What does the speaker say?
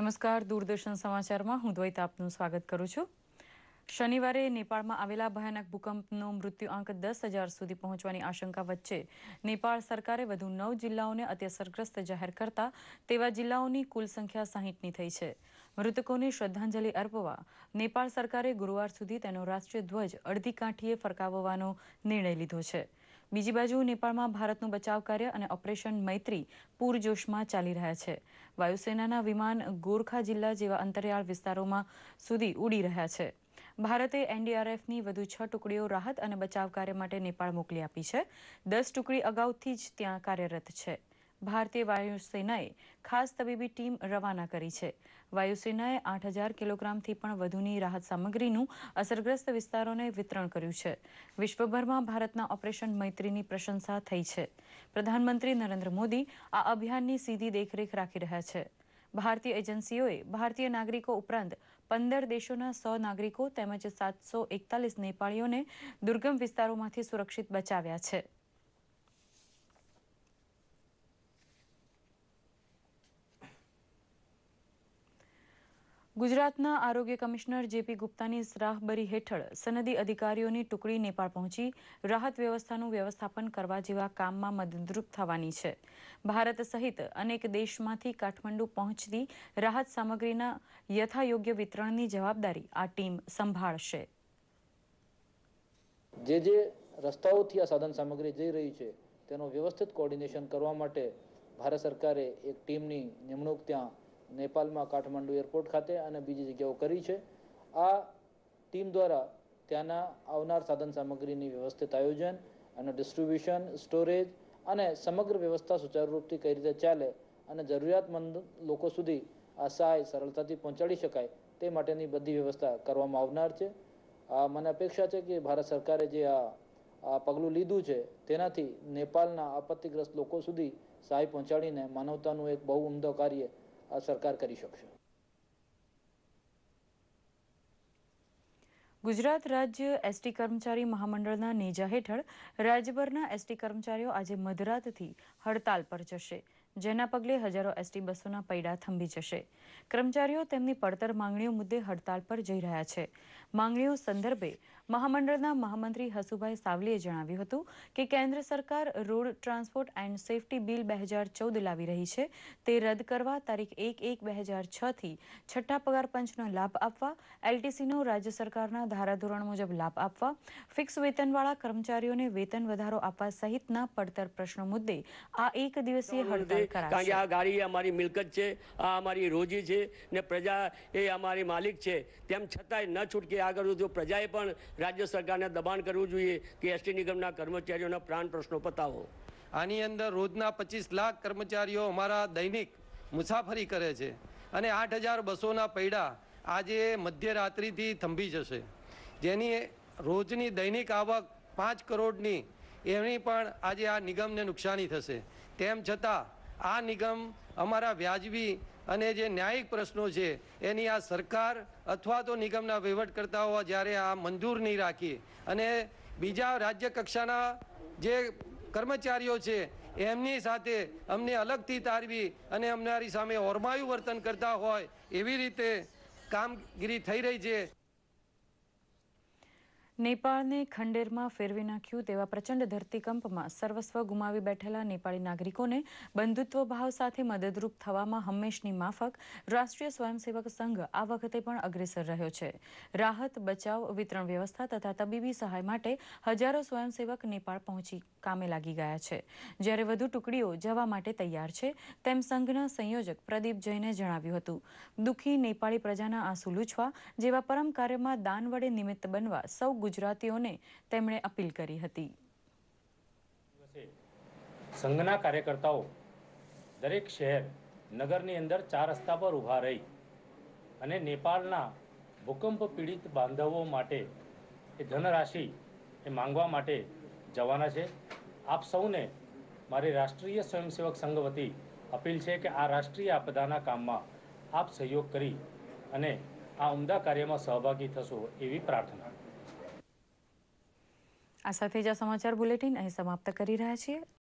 નમસ્કાર, દૂરદર્શન સમાચારમાં હું દ્વૈત આપનું સ્વાગત કરું છું। શનિવારે નેપાળમાં આવેલા ભયાનક ભૂકંપનો મૃત્યુઆંક 10,000 સુધી પહોંચવાની આશંકા વચ્ચે નેપાળ સરકારે વધુ 9 જિલ્લાઓને અત્યસરગ્રસ્ત જાહેર કરતા તેવા જિલ્લાઓની કુલ સંખ્યા 60ની થઈ છે। મૃતકોને શ્રદ્ધાંજલિ અર્પવા નેપાળ સરકારે ગુરુવાર સુધી તેનો રાષ્ટ્રીય ધ્વજ અડધી કાઠીએ ફરકાવવાનો નિર્ણય લીધો છે। બીજી બાજુ નેપાળમાં ભારતનું બચાવ કાર્ય અને ઓપરેશન મૈત્રી પૂરજોશમાં ચાલી રહ્યા છે। વાયુસેનાના વિમાન ગોરખા જિલ્લા જેવા અંતરિયાળ વિસ્તારોમાં સુધી ઉડી રહ્યા છે। ભારતે એનડીઆરએફની વધુ 6 ટુકડીઓ રાહત અને બચાવ કાર્ય માટે નેપાળ મોકલી આપી છે। 10 ટુકડી અગાઉથી જ ત્યાં કાર્યરત છે। ભારતીય વાયુસેનાએ ખાસ તબીબી ટીમ રવાના કરી છે। વાયુસેનાએ 8,000 કિલોગ્રામથી પણ વધુની રાહત સામગ્રીનું અસરગ્રસ્ત વિસ્તારોને વિતરણ કર્યું છે। વિશ્વભરમાં ભારતના ઓપરેશન મૈત્રીની પ્રશંસા થઈ છે। પ્રધાનમંત્રી નરેન્દ્ર મોદી આ અભિયાનની સીધી દેખરેખ રાખી રહ્યા છે। ભારતીય એજન્સીઓએ ભારતીય નાગરિકો ઉપરાંત 15 દેશોના 100 નાગરિકો તેમજ 741 નેપાળીઓને દુર્ગમ વિસ્તારોમાંથી સુરક્ષિત બચાવ્યા છે। ગુજરાતના આરોગ્ય કમિશનર જેપી ગુપ્તાની રાહબરી હેઠળ સનદી અધિકારીઓની ટુકડી નેપાળ પહોંચી રાહત વ્યવસ્થાનું વ્યવસ્થાપન કરવા જેવા કામમાં મદદરૂપ થવાની છે। ભારત સહિત અનેક દેશમાંથી કાઠમંડુ પહોંચતી રાહત સામગ્રીના યથાયોગ્ય વિતરણની જવાબદારી આ ટીમ સંભાળશે। જે રસ્તાઓથી આ સાધન સામગ્રી જઈ રહી છે તેનો વ્યવસ્થિત કોઓર્ડિનેશન કરવા માટે ભારત સરકારે એક ટીમની નિમણૂક ત્યાં નેપાળમાં કાઠમંડુ એરપોર્ટ ખાતે અને બીજી જગ્યાઓ કરી છે। આ ટીમ દ્વારા ત્યાંના આવનાર સાધન સામગ્રીની વ્યવસ્થિત આયોજન અને ડિસ્ટ્રીબ્યુશન, સ્ટોરેજ અને સમગ્ર વ્યવસ્થા સુચારુ રૂપથી કઈ રીતે ચાલે અને જરૂરિયાતમંદ લોકો સુધી આ સહાય સરળતાથી પહોંચાડી શકાય તે માટેની બધી વ્યવસ્થા કરવામાં આવનાર છે। મને અપેક્ષા છે કે ભારત સરકારે જે આ પગલું લીધું છે તેનાથી નેપાળના આપત્તિગ્રસ્ત લોકો સુધી સહાય પહોંચાડીને માનવતાનું એક બહુ ઉમદા કાર્ય આ સરકાર કરી શકશે। ગુજરાત રાજ્ય એસટી કર્મચારી મહામંડળના નેજા હેઠળ રાજ્યભરના એસટી કર્મચારીઓ આજે મધરાતથી હડતાલ પર જશે, જેના પગલે હજારો એસટી બસોના પૈડા થંભી જશે। કર્મચારીઓ તેમની પડતર માંગણીઓ મુદ્દે હડતાલ પર જઈ રહ્યા છે। માંગણીઓ સંદર્ભે મહામંડળના મહામંત્રી હસુભાઈ સાવલીએ જણાવ્યું હતું કે કેન્દ્ર સરકાર road transport and safety bill 2014 લાવી રહી છે તે રદ કરવા, તારીખ 1/1/2006થી છઠ્ઠા પગાર પંચનો લાભ આપવા, એલટીસીનો રાજ્ય સરકારના ધારાધોરણ મુજબ લાભ આપવા, ફિક્સ વેતનવાળા કર્મચારીઓને વેતન વધારો આપવા સહિતના પડતર પ્રશ્નો મુદ્દે આ એક દિવસીય હડતાલ કરાશે। કારણ કે આ ગાડી અમારી મિલકત છે, આ અમારી રોજી છે ને પ્રજા એ અમારી માલિક છે, તેમ છતાંય ન છૂટકે આગળ જો પ્રજાએ પણ રાજ્ય સરકારને દબાણ કરવું જોઈએ કે એસટી નિગમના કર્મચારીઓના પ્રાણ પ્રશ્નો પતાવો। આની અંદર રોજના 25 લાખ કર્મચારીઓ અમારા દૈનિક મુસાફરી કરે છે અને 8,000 બસોના પૈડા આજે મધ્યરાત્રિથી થંભી જશે, જેની રોજની દૈનિક આવક 5 કરોડની એની પણ આજે આ નિગમને નુકસાની થશે। તેમ છતાં આ નિગમ અમારા વ્યાજબી અને જે ન્યાયિક પ્રશ્નો છે એની આ સરકાર અથવા તો નિગમના વહીવટકર્તાઓ જ્યારે આ મંજૂર નહીં રાખી અને બીજા રાજ્ય કક્ષાના જે કર્મચારીઓ છે એમની સાથે અમને અલગથી તારવી અને અમારી સામે ઓરમાયું વર્તન કરતા હોય એવી રીતે કામગીરી થઈ રહી છે। નેપાળને ખંડેરમાં ફેરવી નાખ્યું તેવા પ્રચંડ ધરતીકંપમાં સર્વસ્વ ગુમાવી બેઠેલા નેપાળી નાગરિકોને બંધુત્વ ભાવ સાથે મદદરૂપ થવામાં હંમેશની માફક રાષ્ટ્રીય સ્વયંસેવક સંઘ આ વખતે પણ અગ્રેસર રહ્યો છે। રાહત, બચાવ, વિતરણ વ્યવસ્થા તથા તબીબી સહાય માટે હજારો સ્વયંસેવક નેપાળ પહોંચી કામે લાગી ગયા છે, જ્યારે વધુ ટુકડીઓ જવા માટે તૈયાર છે તેમ સંઘના સંયોજક પ્રદીપ જૈને જણાવ્યું હતું। દુઃખી નેપાળી પ્રજાના આંસુ લૂછવા જેવા પરમ કાર્યમાં દાન વડે નિમિત્ત બનવા સૌ ગુજરાતીઓને તેમણે અપીલ કરી હતી। સંઘના કાર્યકર્તાઓ દરેક શહેર નગરની અંદર 4 રસ્તા પર ઊભા રહી અને નેપાળના ભૂકંપ પીડિત બાંધવો માટે એ ધનરાશિ એ માંગવા માટે જવાના છે। આપ સૌને મારી રાષ્ટ્રીય સ્વયંસેવક સંઘ વતી અપીલ છે કે આ રાષ્ટ્રીય આપદાના કામમાં આપ સહયોગ કરી અને આ ઉમદા કાર્યમાં સહભાગી થશો એવી પ્રાર્થના। આ સાથે જ આ સમાચાર બુલેટિન અહીં સમાપ્ત કરી રહ્યા છીએ।